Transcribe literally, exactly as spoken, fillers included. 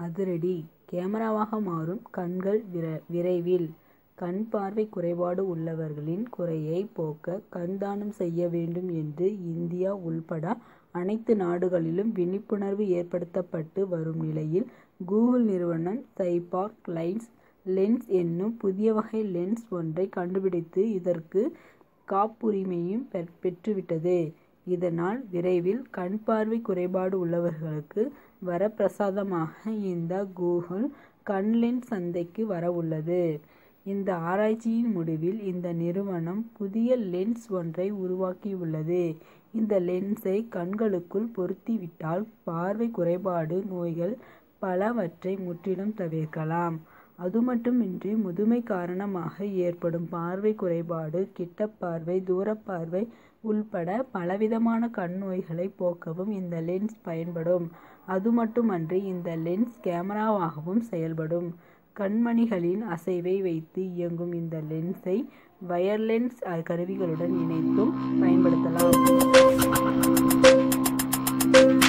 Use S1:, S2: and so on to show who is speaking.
S1: அதிரடி கேமராவாக மாறும் கண்கள் விரைவில். கண் பார்வை குறைபாடு உள்ளவர்களின் குறையை போக்க கண் தானம் செய்ய வேண்டும் என்று இந்தியா உள்பட அனைத்து நாடுகளிலும் விழிப்புணர்வு ஏற்படுத்தப்பட்டு வரும் நிலையில், கூகுள் நிறுவனம் சைபார்க் லைன்ஸ் லென்ஸ் என்னும் புதிய வகை லென்ஸ் ஒன்றை கண்டுபிடித்து இதற்கு காப்புரிமையும் பெற்றுவிட்டது. இதனால் விரைவில் கண் பார்வை குறைபாடு உள்ளவர்களுக்கு வரப்பிரசாதமாக இந்த கூகுள் கண் லென்ஸ் சந்தைக்கு வர உள்ளது. இந்த ஆராய்ச்சியின் முடிவில் இந்த நிறுவனம் புதிய லென்ஸ் ஒன்றை உருவாக்கியுள்ளது. இந்த லென்ஸை கண்களுக்குள் பொருத்திவிட்டால் பார்வை குறைபாடு நோய்கள் பலவற்றை முற்றிலும் தவிர்க்கலாம். அதுமட்டுமின்றி முதுமை காரணமாக ஏற்படும் பார்வை குறைபாடு, கிட்டப்பார்வை, தூரப்பார்வை உள்பட பலவிதமான கண் நோய்களை போக்கவும் இந்த லென்ஸ் பயன்படும். அதுமட்டுமன்றி இந்த லென்ஸ் கேமராவாகவும் செயல்படும். கண்மணிகளின் அசைவை வைத்து இயங்கும் இந்த லென்ஸை வயர்லெஸ் கருவிகளுடன் இணைத்தும் பயன்படுத்தலாம்.